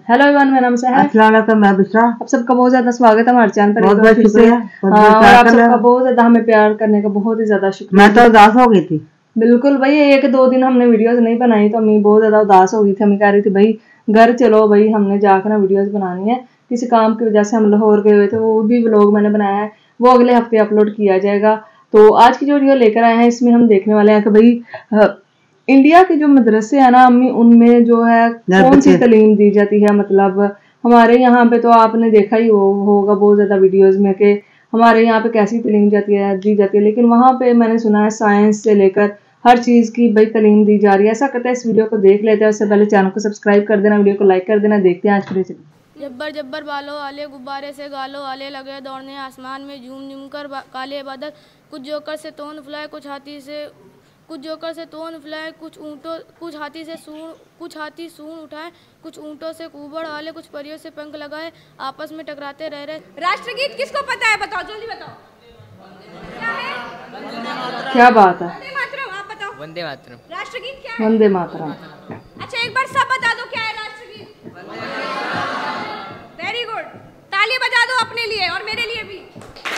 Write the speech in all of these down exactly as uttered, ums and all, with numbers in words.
Hello everyone, मेरा नाम है अस्सलाम वालेकुम, मैं बिस्रा। आप सबका बहुत ज्यादा स्वागत है हमारे चैनल पर। बहुत बहुत शुक्रिया। हाँ, और आप सबका बहुत ज्यादा हमें प्यार करने का बहुत ही ज्यादा शुक्रिया। मैं तो उदास हो गई थी। बिल्कुल भाई, एक दो दिन हमने वीडियोस नहीं बनाई तो अम्मी बहुत ज्यादा उदास हो गई थी। हमें कह रही थी भाई घर चलो, भाई हमने जाकर ना वीडियोस बनानी है। किसी काम की वजह से हम लाहौर गए हुए थे, वो भी व्लॉग मैंने बनाया है, वो अगले हफ्ते अपलोड किया जाएगा। तो आज की जो वीडियो लेकर आए हैं, इसमें हम देखने वाले हैं कि भाई इंडिया के जो मदरसे हैं ना अम्मी, उनमें जो है कौन सी तालीम दी जाती है। मतलब हमारे यहाँ पे तो आपने देखा ही हो, होगा बहुत ज़्यादा वीडियोस में कि हमारे यहाँ पे कैसी तालीम जाती है दी जाती है, लेकिन वहाँ पे मैंने सुना है साइंस से लेकर हर चीज़ की भाई तालीम दी जा रही है। ऐसा करते हैं, इस वीडियो को देख लेते हैं। उससे पहले चैनल को सब्सक्राइब कर देना, वीडियो को लाइक कर देना। देखते हैं आज फिर से। जब्बर जब्बर बालों वाले गुब्बारे से गालों वाले लगे दौड़ने आसमान में झूम झूम कर काले बादल, कुछ जोकर से तोन फुलाए कुछ हाथी से कुछ जोकर से तोन फुलाए कुछ ऊँटों कुछ हाथी से सून कुछ हाथी सून उठाए, कुछ ऊँटों से कुबड़ वाले, कुछ परियों से पंख लगाए, आपस में टकराते रह रहे। राष्ट्रगीत किसको पता है? बताओ जल्दी बताओ, क्या है? क्या बात है? वंदे मातरम। आप बताओ। वंदे मातरम। राष्ट्रगीत क्या है? वंदे मातरम। अच्छा, एक बार सब बता दो क्या है राष्ट्रगीत। वेरी गुड, ताली बजा दो अपने लिए और मेरे लिए भी।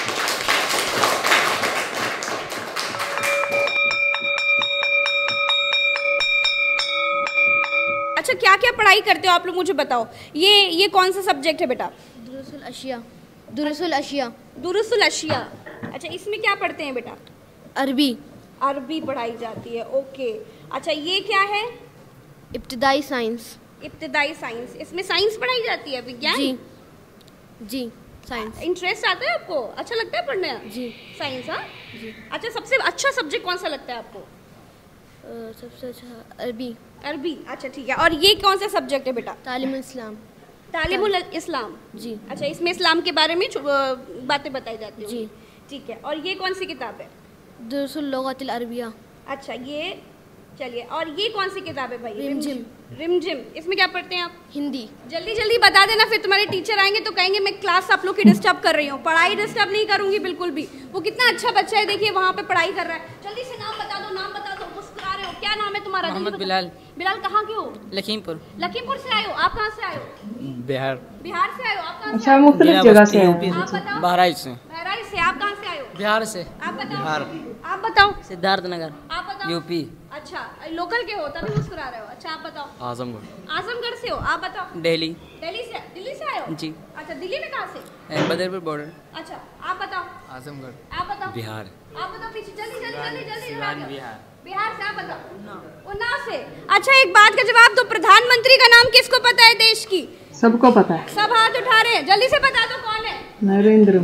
अच्छा, क्या क्या पढ़ाई करते हो आप लोग मुझे बताओ। ये ये कौन सा सब्जेक्ट है बेटा? दुरुसुल अशिया। दुरुसुल अशिया। दुरुसुल अशिया। अच्छा, इसमें क्या पढ़ते हैं बेटा? अरबी। अरबी पढ़ाई जाती है, ओके। अच्छा, ये क्या है? इब्तिदाई साइंस। इब्तिदाई साइंस, इसमें साइंस पढ़ाई जाती है, विज्ञान? जी जी, साइंस। इंटरेस्ट आता है आपको? अच्छा लगता है पढ़ने? जी, साइंस। हाँ जी। अच्छा, सबसे अच्छा सब्जेक्ट कौन सा लगता है आपको? uh, सबसे अच्छा अरबी। अरबी, अच्छा ठीक है। और ये कौन सा सब्जेक्ट है बेटा? तालीमुल इस्लाम। तालीमुल इस्लाम, जी। अच्छा, इसमें इस्लाम के बारे में बातें बताई जाती हैं? जी, ठीक है। और ये कौन सी किताब है? दुरुसुल लुगतिल अरबिया। अच्छा, ये चलिए। और ये कौन सी किताब है भाई? रिमझिम। रिमझिम, इसमें क्या पढ़ते हैं आप? हिंदी। जल्दी जल्दी बता देना, फिर तुम्हारे टीचर आएंगे तो कहेंगे मैं क्लास आप लोग की डिस्टर्ब कर रही हूँ। पढ़ाई डिस्टर्ब नहीं करूंगी बिल्कुल भी। वो कितना अच्छा बच्चा है, देखिए वहाँ पे पढ़ाई कर रहा है। जल्दी से नाम बता दो, नाम बता दो। मुस्कुरा रहे हो, क्या नाम है तुम्हारा? मोहम्मद बिलाल। बिलाल, कहाँ के हो? लखीमपुर। लखीमपुर से आए हो? आप कहाँ से आए हो? बिहार। बिहार से आए हो? आप कहाँ से? अच्छा, मुख्तलिफ जगह से आप बताओ। बहराइच से। बहराइच से। आप कहाँ से आए हो? बिहार से। आप बताओ। बिहार। आप बताओ। सिद्धार्थ नगर। आप बताओ। यूपी। अच्छा, लोकल के हो तभी मुस्कुरा रहे हो। अच्छा, आप बताओ। आजमगढ़। आजमगढ़ से हो? आप बताओ। दिल्ली। दिल्ली से? दिल्ली से आए हो? जी। अच्छा, दिल्ली में कहाँ से? बदरपुर बॉर्डर। अच्छा, आप बताओ। आजमगढ़। आप बताओ। बिहार। आप बताओ पीछे, जल्दी जल्दी जल्दी जल्दी। सिवान बिहार। बिहार से। आप बताओ। उन्नाव से। अच्छा, एक बात का जवाब दो, प्रधानमंत्री का नाम किसको पता है देश की? सबको पता है। सब हाथ उठा रहे हैं, जल्दी से बता दो कौन है? नरेंद्र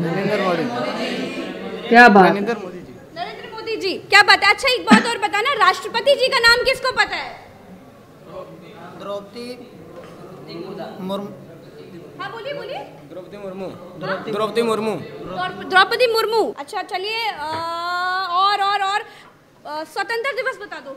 मोदी। क्या बात? नरेंद्र मोदी जी। नरेंद्र मोदी जी, क्या बात है। अच्छा, एक बात और बताना, राष्ट्रपति जी का नाम किसको पता है? द्रौपदी मुर्मू। हाँ, बोलिए बोलिए। द्रौपदी मुर्मू। द्रौपदी मुर्मू। द्रौपदी मुर्मू। अच्छा, चलिए और और और स्वतंत्रता दिवस बता दो।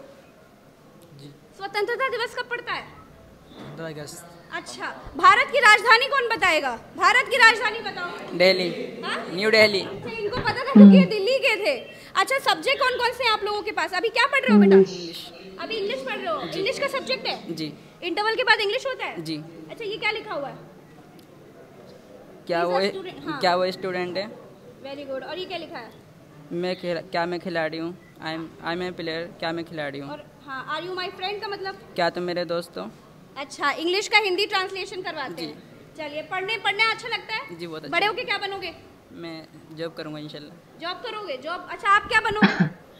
स्वतंत्रता दिवस कब पड़ता है? दो अगस्त। अच्छा, भारत की राजधानी कौन बताएगा? भारत की राजधानी बताओ। दिल्ली। न्यू दिल्ली। अच्छा, इनको पता था क्योंकि ये दिल्ली के थे। अच्छा, सब्जेक्ट कौन कौन से हैं आप लोगों के पास? अभी क्या पढ़ रहे हो बेटा? अभी इंग्लिश पढ़ रहे हो? इंग्लिश का सब्जेक्ट है? जी। इंटरवल के बाद इंग्लिश होता है? जी। अच्छा, ये क्या लिखा हुआ है? क्या वो हाँ। क्या वो स्टूडेंट है? Very good. और ये क्या लिखा है? मैं क्या मैं खिलाड़ी हूँ? I am I am a player. क्या मैं खिलाड़ी हूँ? और हाँ, आर यू माई फ्रेंड का मतलब? क्या तुम मेरे दोस्त हो? अच्छा, इंग्लिश का हिंदी ट्रांसलेशन करवाते हैं। चलिए, पढ़ने पढ़ने अच्छा लगता है? जी, बहुत अच्छा। बड़े होके क्या बनोगे? मैं जॉब करूँगा इंशाल्लाह। जॉब करोगे? जॉब, अच्छा आप क्या बनोगे?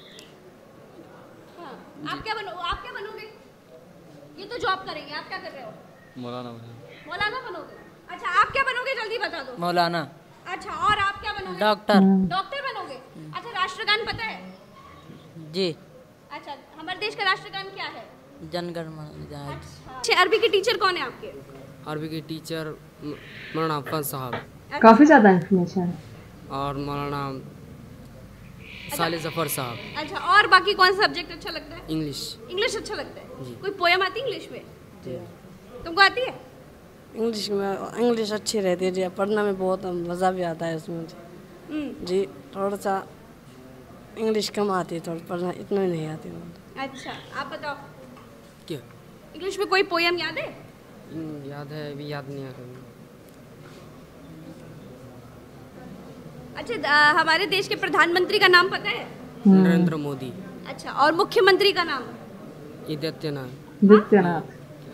हाँ, आप क्या बनो आप क्या बनोगे? ये तो जॉब करेंगे, आप क्या कर रहे हो? मौलाना। मौलाना बनोगे? अच्छा, आप क्या बनोगे जल्दी बता दो। मौलाना। अच्छा, और आप क्या बनोगे? डॉक्टर। डॉक्टर बनोगे? अच्छा, राष्ट्रगान पता है? जी। अच्छा, हमारे देश का राष्ट्रगान क्या है? जनगण मन। अच्छा, अरबी के टीचर कौन है आपके? अरबी के टीचर मौलाना अफाज साहब। काफी ज्यादा इन्फॉर्मेशन। और मौलाना साले जफर साहब। अच्छा, और बाकी कौन सा सब्जेक्ट अच्छा लगता है? इंग्लिश। इंग्लिश अच्छा लगता है? जी। कोई पोयम आती है इंग्लिश में? जी। तुमको आती है? इंग्लिश में इंग्लिश अच्छी रहती है जी, पढ़ने में बहुत मज़ा भी आता है उसमें जी। थोड़ा सा इंग्लिश कम आती है, थोड़ा पढ़ना इतना नहीं आती। अच्छा, आप बताओ। क्या? इंग्लिश में कोई पोयम याद है? याद है, अभी याद नहीं आ रहा। अच्छा, आ, हमारे देश के प्रधानमंत्री का नाम पता है? नरेंद्र मोदी। अच्छा, और मुख्यमंत्री का नाम? आदित्यनाथ। आदित्यनाथ।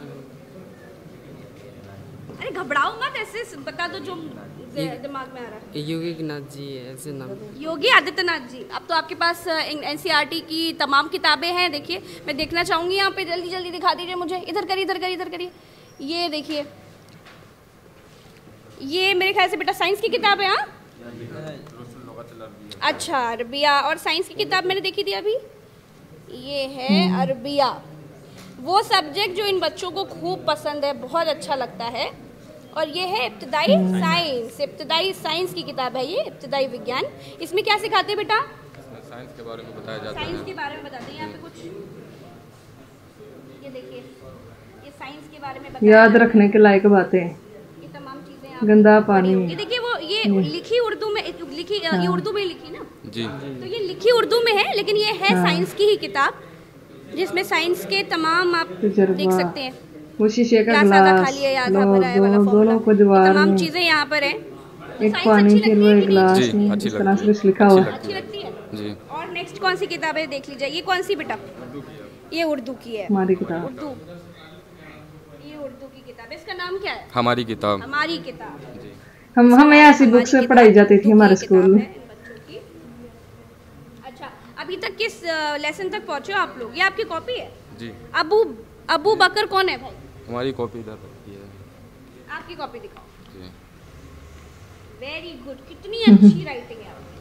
अरे घबराओ मत, ऐसे बता दो जो दिमाग में आ रहा है। योगी नाथ जी है ऐसे नाम। योगी आदित्यनाथ जी। अब तो आपके पास एनसीईआरटी की तमाम किताबें हैं। देखिए, मैं देखना चाहूंगी यहाँ पे, जल्दी जल्दी दिखा दीजिए मुझे। इधर करिए, इधर करिए, इधर करिए। ये देखिए, ये मेरे ख्याल से बेटा साइंस की किताब है। हाँ, अच्छा, अरबिया। और साइंस की किताब मैंने देखी थी अभी, ये है अरबिया। वो सब्जेक्ट जो इन बच्चों को खूब पसंद है, बहुत अच्छा लगता है। और ये है इब्तिदाई साइंस। इब्तिदाई साइंस की किताब है ये, इब्तिदाई विज्ञान। इसमें क्या सिखाते हैं बेटा? साइंस के बारे में बताया जाता है। साइंस के बारे में बताते हैं यहाँ पे कुछ। ये देखिए, ये साइंस के बारे में बताया। याद रखने के लायक बातें। ये तमाम चीजें गंदा पानी। ये देखिए, वो ये लिखी उर्दू में लिखी, ये उर्दू में लिखी ना जी। तो ये लिखी उर्दू में है, लेकिन ये है साइंस की ही किताब, जिसमें साइंस के तमाम आप देख सकते हैं। वो शीशे का ग्लास आधा ग्लास, खाली है या आधा भरा है वाला दोनों फॉर्मूला। को दीवार तमाम में चीजें यहाँ पर हैं। एक पानी के लिए एक गिलास जी, में अच्छी इस तरह से लगती कुछ लिखा हुआ है। अच्छी लगती है जी। और नेक्स्ट कौन सी किताब है देख लीजिए। ये कौन सी बेटा? ये उर्दू की है। हमारी किताब। उर्दू, ये उर्दू की किताब है। इसका नाम क्या है? हमारी किताब। हमारी किताब। हम हमें ऐसी बुक से पढ़ाई जाती थी हमारे स्कूल में। अच्छा, अभी तक किस लेसन तक पहुँचे हो आप लोग? ये आपकी कॉपी है जी। अबू अबू बकर कौन है भाई? हमारी कॉपी इधर रखी है। आपकी कॉपी दिखाओ। जी। वेरी गुड, कितनी अच्छी राइटिंग है आपकी।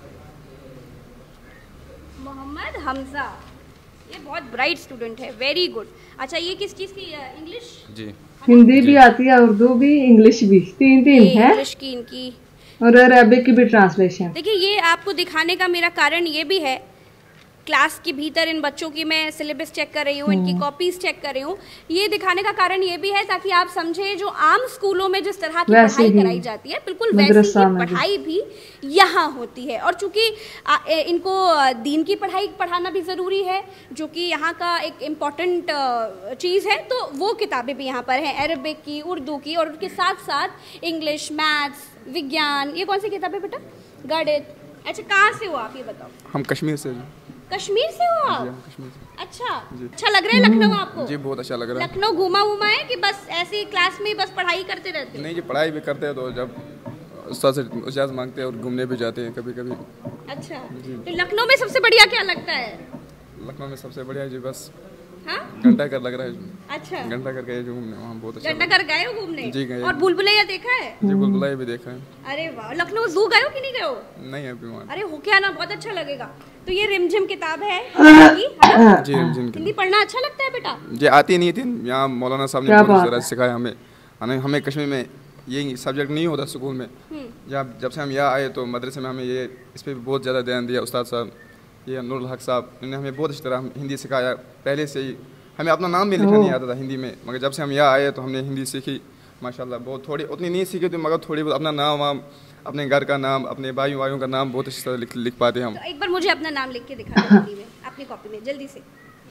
मोहम्मद हमजा, ये बहुत ब्राइट स्टूडेंट है, वेरी गुड। अच्छा, ये किस चीज़ की? इंग्लिश जी। हिंदी भी आती है, उर्दू भी, इंग्लिश भी, तीन तीन है। इंग्लिश की इनकी, और अरबिक की भी ट्रांसलेशन। देखिए, ये आपको दिखाने का मेरा कारण ये भी है, क्लास के भीतर इन बच्चों की मैं सिलेबस चेक कर रही हूँ, इनकी कॉपीज चेक कर रही हूँ। ये दिखाने का कारण ये भी है ताकि आप समझे जो आम स्कूलों में जिस तरह की पढ़ाई कराई जाती है, बिल्कुल वैसी ही पढ़ाई भी यहाँ होती है। और चूंकि इनको दीन की पढ़ाई पढ़ाना भी ज़रूरी है, जो कि यहाँ का एक इम्पॉर्टेंट चीज़ है, तो वो किताबें भी यहाँ पर हैं, अरबिक की, उर्दू की, और उसके साथ साथ इंग्लिश, मैथ्स, विज्ञान। ये कौन सी किताब है बेटा? गणित। अच्छा, कहाँ से हो आप, ये बताओ? हम कश्मीर से। कश्मीर से हो आप? कश्मीर से। अच्छा, अच्छा लग रहा है लखनऊ आपको? जी, बहुत अच्छा लग रहा है। लखनऊ घूमा घूमा है कि बस ऐसे क्लास में बस पढ़ाई करते रहते हो? नहीं जी, पढ़ाई भी करते हैं, तो जब उस्ताद से इजाज़त मांगते हैं और घूमने भी जाते हैं कभी कभी। अच्छा, तो लखनऊ में सबसे बढ़िया क्या लगता है? लखनऊ में सबसे बढ़िया जी बस हाँ? घंटा घर लग रहा है। अच्छा, घंटा घर गए जो घूमने, वहाँ बहुत अच्छा। घंटा घर गए हो घूमने? जी गए। और भूल भुलैया देखा है? जी, भूल भुलैया भी देखा है। अरे वाह, लखनऊ जू गए हो कि नहीं गए हो? नहीं अभी वहाँ। अरे होके आना, बहुत अच्छा लगेगा। तो ये रिमझिम किताब है जी, रिमझिम। हिंदी पढ़ना अच्छा लगता है बेटा? जी, आती नहीं थी, यहाँ मौलाना साहब ने बहुत ज़रा सिखाया हमें। हमें हमें कश्मीर में ये सब्जेक्ट नहीं होता स्कूल में। जब जब से हम यहाँ आए तो मदरसे में हमें ये इस पर भी बहुत ज़्यादा ध्यान दिया उस्ताद साहब, ये नूरुल हक साहब, इन्होंने हमें बहुत अच्छी तरह हिंदी सिखाया। पहले से ही हमें अपना नाम भी लिखना नहीं आता था हिंदी में, मगर जब से हम यहाँ आए तो हमने हिंदी सीखी माशाल्लाह। बहुत थोड़ी, उतनी नहीं सीखी थी, मगर थोड़ी बहुत अपना नाम वाम, अपने घर का नाम, अपने भाइयों भाइयों का नाम बहुत अच्छी तरह लिख, लिख पाते हम। तो एक बार मुझे अपना नाम लिख के दिखा दो हिंदी में, अपनी कॉपी में, जल्दी से।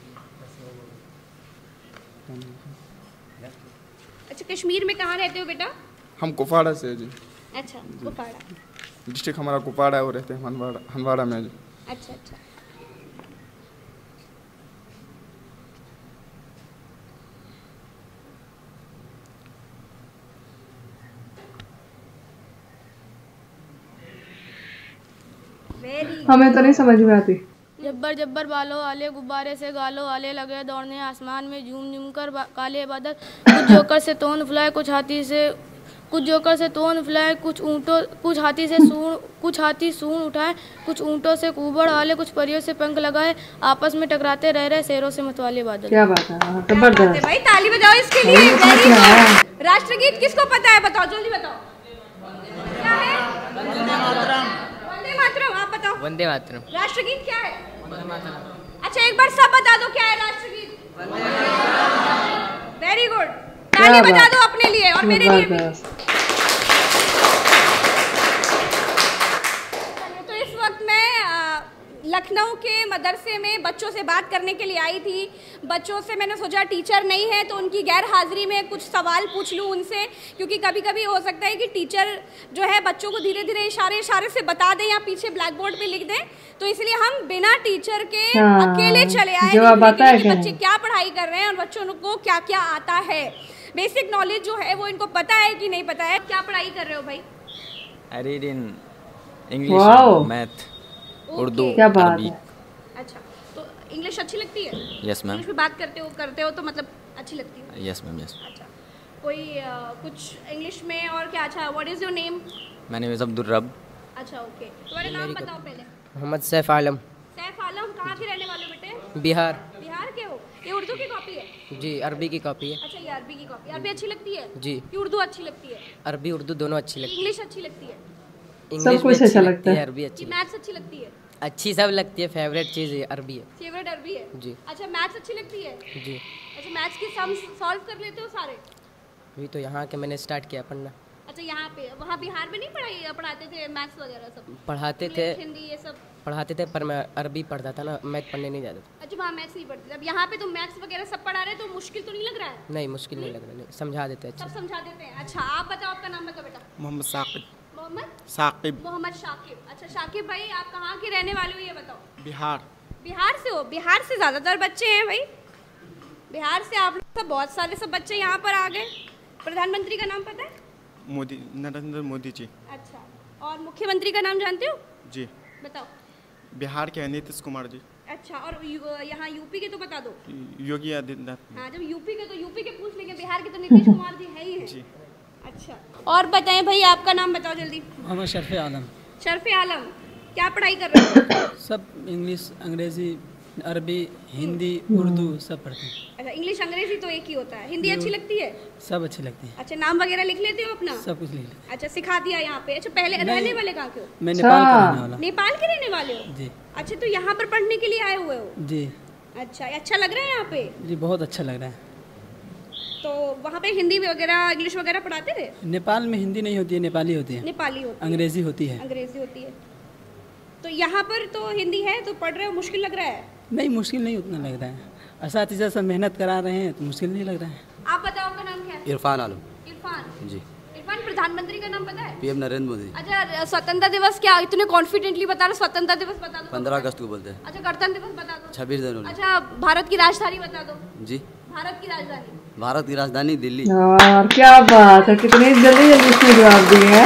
अच्छा, कश्मीर में कहाँ रहते हो बेटा? हम कुपवाड़ा से जी। अच्छा, कुपवाड़ा डिस्ट्रिक्ट हमारा कुपवाड़ा है, वो रहते हैं हनवाड़ा हनवाड़ा में जी। अच्छा अच्छा। हमें तो नहीं समझ में आती। जब्बर जब्बर बालों वाले गुब्बारे से गालों वाले लगे दौड़ने आसमान में झूम झूम कर काले बादल, कुछ जोकर से तोन फुलाए, कुछ हाथी से कुछ जोकर से तोन फुलाए, कुछ ऊँटों कुछ हाथी से सूंड कुछ हाथी सूंड उठाए, कुछ ऊँटों से कुबड़ वाले, कुछ परियों से पंख लगाए, आपस में टकराते रह रहे शेरों से मतवाले बादल। क्या बात है, जबरदस्त भाई, ताली बजाओ इसके लिए। Very good. राष्ट्रगीत किसको पता है, बताओ जल्दी बताओ। क्या है? वंदे मातरम। वंदे मातरम, आप बताओ। वंदे मातरम। राष्ट्रगीत क्या है? अच्छा, एक बार सब बता दो क्या है राष्ट्रगीत। वेरी गुड, ताली बजा दो अपने लिए और मेरे लिए भी। तो इस वक्त मैं लखनऊ के मदरसे में बच्चों से बात करने के लिए आई थी। बच्चों से मैंने सोचा टीचर नहीं है तो उनकी गैर हाजिरी में कुछ सवाल पूछ लूँ उनसे, क्योंकि कभी कभी हो सकता है कि टीचर जो है बच्चों को धीरे धीरे इशारे इशारे से बता दें या पीछे ब्लैक बोर्ड पे लिख दें, तो इसलिए हम बिना टीचर के हाँ, अकेले चले आए देखने के लिए कि बच्चे क्या पढ़ाई कर रहे हैं और बच्चों को क्या क्या आता है। बेसिक नॉलेज जो है वो इनको पता है कि नहीं पता है। क्या पढ़ाई कर रहे हो भाई? I read in English, math, Urdu, क्या बात है। अच्छा, तो इंग्लिश अच्छी लगती है? Yes ma'am. इंग्लिश में बात करते हो करते हो तो मतलब अच्छी लगती है? Yes ma'am yes. अच्छा, कोई uh, कुछ इंग्लिश में और क्या? अच्छा, what is your name? My name is Abdul Rab. अच्छा ओके, तुम्हारा नाम बताओ पहले। मोहम्मद सैफ आलम। सैफ आलम, कहाँ के रहने वाले हो बेटे? बिहार। बिहार के हो? ये उर्दू की कॉपी है? जी, अरबी की कॉपी है। अच्छा, ये अरबी की कॉपी। अरबी अच्छी लगती है? जी। कि उर्दू अच्छी लगती है? अरबी उर्दू दोनों अच्छी लगती है। इंग्लिश अच्छी लगती है? इंग्लिश भी अच्छी लगती है, अरबी अच्छी। मैथ्स अच्छी लगती है? अच्छी सब लगती है, फेवरेट चीज़ अरबी है। फेवरेट अरबी है? जी। अच्छा, मैथ्स अच्छी लगती है? जी। अच्छा, मैथ्स के सम सॉल्व कर लेते हो सारे? अभी तो यहाँ के मैंने स्टार्ट किया पढ़ना। अच्छा, यहाँ पे वहाँ बिहार में नहीं पढ़ाई पढ़ाते थे मैथ्स वगैरह सब? पढ़ाते थे, हिंदी ये सब पढ़ाते थे, पर मैं अरबी पढ़ता था ना, मैथ पढ़ने नहीं जाता था। अच्छा, वहाँ मैथ्स नहीं पढ़ते थे। अब यहाँ पे तो मैथ्स वगैरह सब पढ़ा रहे हैं, तो मुश्किल तो नहीं लग रहा है? नहीं, मुश्किल नहीं लग रहा, नहीं समझा देते अच्छे। सब समझा देते हैं। अच्छा, आप बताओ, आपका नाम बताओ बेटा। मोहम्मद साकिब। मोहम्मद साकिब। मोहम्मद शाकिब। अच्छा शाकिब भाई, आप कहाँ के रहने वाले हो ये बताओ? बिहार। बिहार से हो? बिहार से ज़्यादातर बच्चे हैं भाई, बिहार से आप लोग सब बहुत सारे सब बच्चे यहाँ पर आ गए। प्रधानमंत्री का नाम पता है? मोदी, नरेंद्र मोदी जी। अच्छा, और मुख्यमंत्री का नाम जानते हो? जी। बताओ। बिहार के नीतीश कुमार जी। अच्छा, और यहाँ यूपी के तो बता दो। योगी आदित्यनाथ। हाँ, जब यूपी के तो यूपी के पूछ लेंगे, बिहार के तो नीतीश कुमार जी है ही है। जी। अच्छा, और बताएं भाई, आपका नाम बताओ जल्दी। मोहम्मद शरफ़े आलम। शरफ़े आलम, क्या पढ़ाई कर रहे हो? सब इंग्लिश, अंग्रेज़ी, अरबी, हिंदी, उर्दू सब पढ़ते हैं। अच्छा, इंग्लिश अंग्रेजी तो एक ही होता है। हिंदी अच्छी लगती है? सब अच्छी लगती है। अच्छा, नाम वगैरह लिख लेते हो अपना? सब कुछ लिख लेते। अच्छा, सिखा दिया यहाँ पे। अच्छा, पहले रहने वाले कहाँ के हो? मैं नेपाल का रहने वाला। नेपाल के रहने वाले हो? जी। अच्छा, तो यहाँ पर पढ़ने के लिए आए हुए हो? जी। अच्छा, अच्छा लग रहा है यहाँ पे? जी, बहुत अच्छा लग रहा है। तो वहाँ पे हिंदी वगैरह, इंग्लिश वगैरह पढ़ाते थे? नेपाल में हिंदी नहीं होती है, नेपाली होती है। नेपाली होती है, अंग्रेजी होती है। अंग्रेजी होती है। तो यहाँ पर तो हिंदी है, तो पढ़ रहे हो, मुश्किल लग रहा है? नहीं, मुश्किल नहीं उतना लग रहा है। असातिज़ा सब मेहनत करा रहे हैं तो मुश्किल नहीं लग रहा है। आप बताओ, आपका नाम क्या है? इरफान आलम। इरफान जी। इरफान, प्रधानमंत्री का नाम पता है? पीएम नरेंद्र मोदी। अच्छा, स्वतंत्रता दिवस क्या इतने कॉन्फिडेंटली बता रहे? स्वतंत्रता दिवस बता दो। पंद्रह अगस्त को बोलते हैं। अच्छा, गणतंत्र दिवस बता दो। छब्बीस जनवरी। अच्छा, भारत की राजधानी बता दो। जी। भारत की राजधानी? भारत की राजधानी दिल्ली। यार क्या बात है, कितनी जल्दी जल्दी इसने जवाब दिए हैं।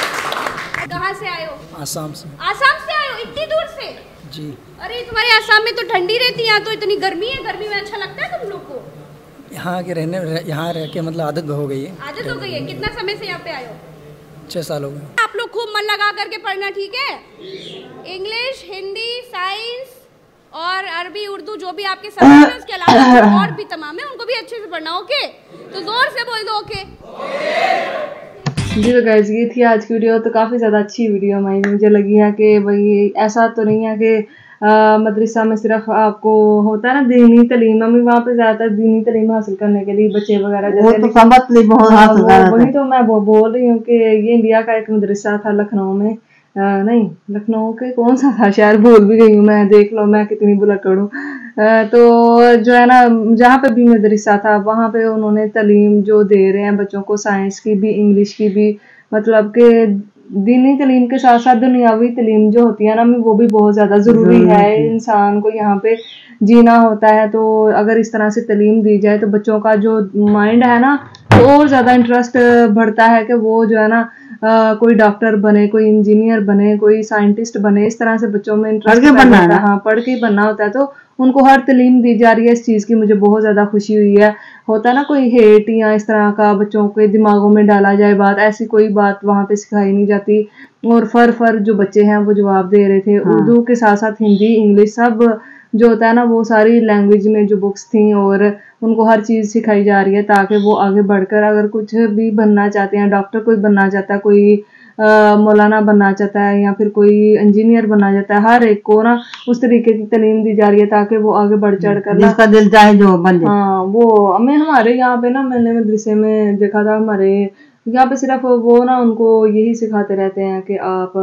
कहाँ से आए हो? आसाम से। आसाम से आए हो? इतनी दूर से? जी। अरे, तुम्हारे आसाम में तो ठंडी रहती है, यहाँ तो इतनी गर्मी है। गर्मी में अच्छा लगता है तुम लोग को? यहाँ के रहने यहाँ रह के मतलब आदत हो गई है। आदत हो गई है? कितना समय से यहाँ पे आए हो? छः साल हो गए। आप लोग खूब मन लगा करके पढ़ना, ठीक है? इंग्लिश, हिंदी, साइंस और अरबी, उर्दू, जो भी आपके सब्जेक्ट हैं, उसके अलावा और भी तमाम है, उनको भी अच्छे से पढ़ना। ओके? तो जोर से बोल दो ओके। जी तो गाइस, ये थी आज की वीडियो। तो काफ़ी ज़्यादा अच्छी वीडियो हमारी मुझे लगी है कि भाई ऐसा तो नहीं है कि मदरसा में सिर्फ आपको होता है ना दीनी तालीम, हमें वहाँ पे ज़्यादातर दीनी तालीम हासिल करने के लिए बच्चे वगैरह वो तो समझ ली बहुत हासिल कर रहे थे। वही तो मैं वो बोल रही हूँ कि ये इंडिया का एक मदरसा था लखनऊ में, आ, नहीं लखनऊ के कौन सा था, शायद भूल भी गई हूँ मैं, देख लो मैं कितनी बुलक्कड़ हूँ। तो जो है ना, जहाँ पे भी मदरसा था वहाँ पे उन्होंने तालीम जो दे रहे हैं बच्चों को, साइंस की भी, इंग्लिश की भी, मतलब कि दीनी तालीम के साथ साथ दुनियावी तालीम जो होती है ना, वो भी बहुत ज़्यादा ज़रूरी है। इंसान को यहाँ पे जीना होता है, तो अगर इस तरह से तालीम दी जाए तो बच्चों का जो माइंड है ना, तो और ज़्यादा इंटरेस्ट बढ़ता है कि वो जो है ना आ, कोई डॉक्टर बने, कोई इंजीनियर बने, कोई साइंटिस्ट बने। इस तरह से बच्चों में इंटरेस्ट बनना है। हाँ, पढ़ के ही बनना होता है। तो उनको हर तालीम दी जा रही है, इस चीज़ की मुझे बहुत ज़्यादा खुशी हुई है। होता है ना कोई हेट या इस तरह का बच्चों के दिमागों में डाला जाए बात, ऐसी कोई बात वहाँ पे सिखाई नहीं जाती। और फर फर जो बच्चे हैं वो जवाब दे रहे थे। हाँ। उर्दू के साथ साथ हिंदी, इंग्लिश सब जो होता है ना, वो सारी लैंग्वेज में जो बुक्स थी, और उनको हर चीज़ सिखाई जा रही है ताकि वो आगे बढ़कर अगर कुछ भी बनना चाहते हैं, डॉक्टर कोई बनना चाहता है, कोई मौलाना बनना चाहता है, या फिर कोई इंजीनियर बनना चाहता है, हर एक को ना उस तरीके की तालीम दी जा रही है ताकि वो आगे बढ़ चढ़ कर जिसका दिल चाहे जो बन जाए। हाँ, वो हमें हमारे यहाँ पे ना, मैंने मदरसे में देखा था, हमारे यहाँ पे सिर्फ वो ना उनको यही सिखाते रहते हैं कि आप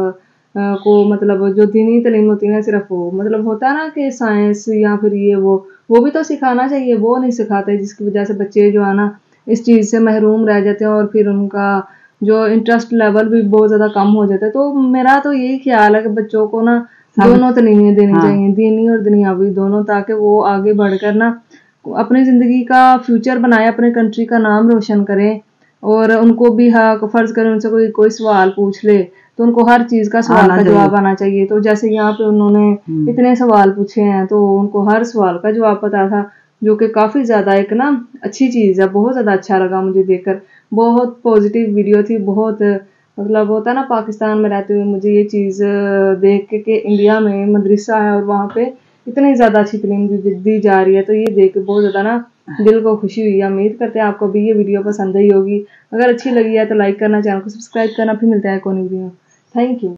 को मतलब जो दीनी तालीम होती है सिर्फ वो मतलब होता है ना कि साइंस या फिर ये वो वो भी तो सिखाना चाहिए, वो नहीं सिखाते, जिसकी वजह से बच्चे जो है ना इस चीज़ से महरूम रह जाते हैं और फिर उनका जो इंटरेस्ट लेवल भी बहुत ज़्यादा कम हो जाता है। तो मेरा तो यही ख्याल है कि बच्चों को ना दोनों तालीमें देनी हाँ। चाहिए, दीनी और दुनियावी दोनों, ताकि वो आगे बढ़कर ना अपनी ज़िंदगी का फ्यूचर बनाए, अपने कंट्री का नाम रोशन करें। और उनको भी हक फ़र्ज़ करें उनसे कोई कोई सवाल पूछ ले तो उनको हर चीज़ का सवाल का जवाब आना चाहिए। तो जैसे यहाँ पे उन्होंने इतने सवाल पूछे हैं तो उनको हर सवाल का जवाब पता था, जो कि काफ़ी ज़्यादा एक ना अच्छी चीज़ है। बहुत ज़्यादा अच्छा लगा मुझे देखकर, बहुत पॉजिटिव वीडियो थी। बहुत मतलब होता है ना पाकिस्तान में रहते हुए मुझे ये चीज़ देख के कि इंडिया में मदरसा है और वहाँ पे इतनी ज़्यादा अच्छी तालीम दी जा रही है, तो ये देख के बहुत ज़्यादा ना दिल को खुशी हुई। उम्मीद करते हैं आपको भी ये वीडियो पसंद आई होगी। अगर अच्छी लगी है तो लाइक करना, चैनल को सब्सक्राइब करना। फिर मिलता है कौन वीडियो। Thank you.